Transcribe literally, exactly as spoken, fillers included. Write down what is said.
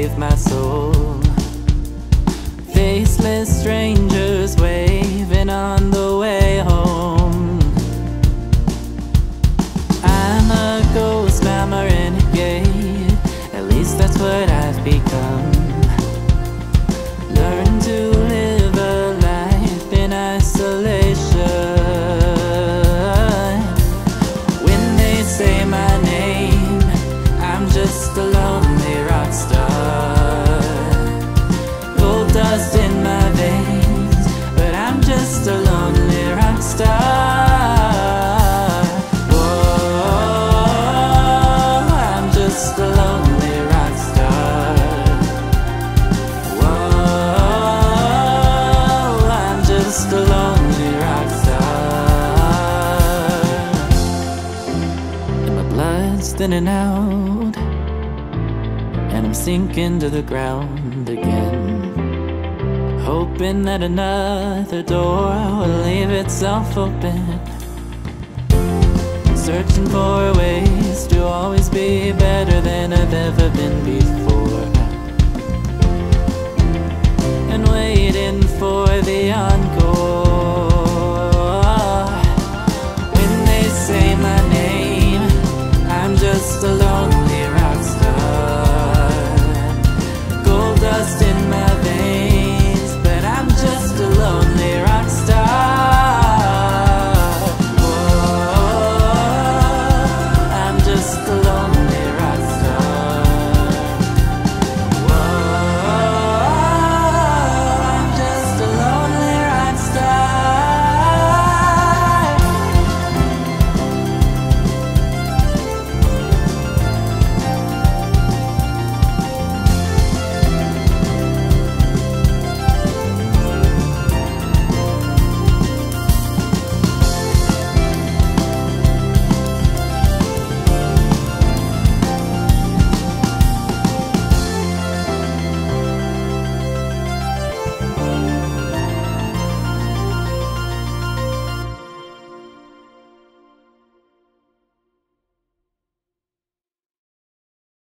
save my soul. Faceless strangers waving on the way home. I'm a ghost, I'm a renegade, at least that's what I've become. Learn to live a life in isolation. When they say my name, I'm just a lonely rock star. Gold dust in my veins, but I'm just a lonely rock star. Whoa, I'm just a lonely rock star. Whoa, I'm just a lonely rock star. And my blood's thinning out, and I'm sinking to the ground again, hoping that another door will leave itself open. Searching for ways to always be better than I've ever been before, and waiting